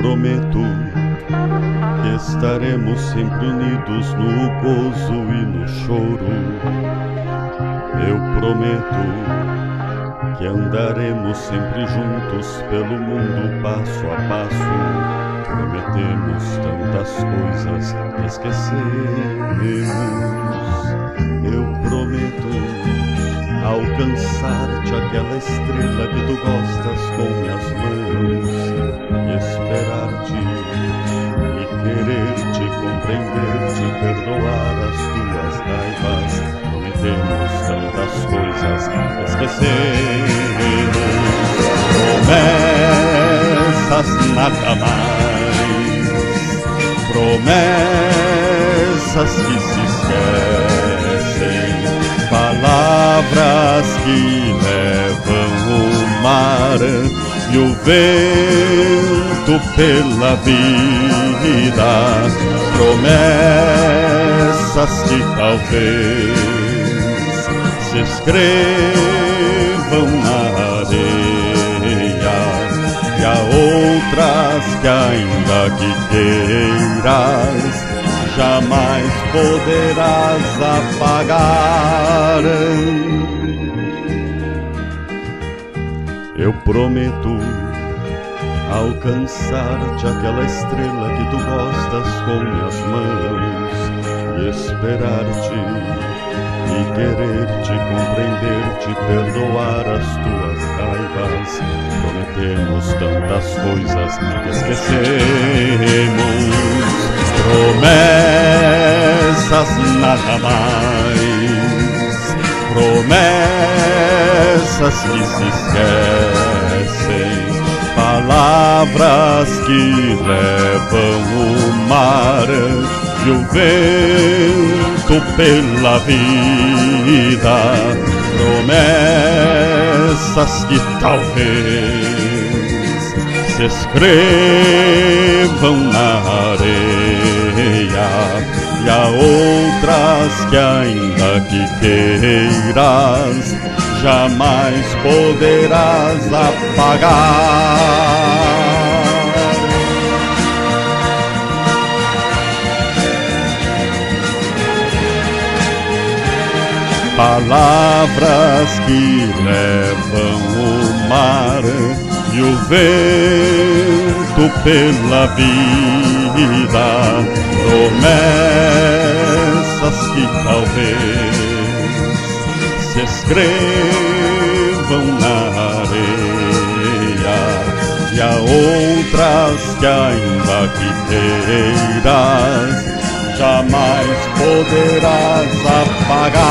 prometo que estaremos sempre unidos no gozo e no choro. Eu prometo que andaremos sempre juntos pelo mundo passo a passo. Prometemos tantas coisas que esquecemos. Eu prometo alcançar-te aquela estrela que tu gostas com minhas mãos e esperar-te e querer-te, compreender-te, perdoar as tuas raivas. Prometemos tantas coisas que esquecemos. Promessas nada mais, promessas que se esquecem, palavras que levam o mar e o vento pela vida, promessas que talvez se escrevam na areia, e há outras que ainda que queiras jamais poderás apagar. Eu prometo alcançar-te aquela estrela que tu gostas com minhas mãos e esperar-te e querer-te, compreender-te, perdoar as tuas raivas. Prometemos tantas coisas que esquecemos. Promessas nada mais, promessas que se esquecem, palavras que levam o mar e o vento pela vida, promessas que talvez se escrevam na areia, e há outras que ainda que queiras jamais poderás apagar. Palavras que levam o mar e o vento pela vida, promessas que talvez se escrevam na areia, e há outras que ainda que queiras jamais poderás apagar.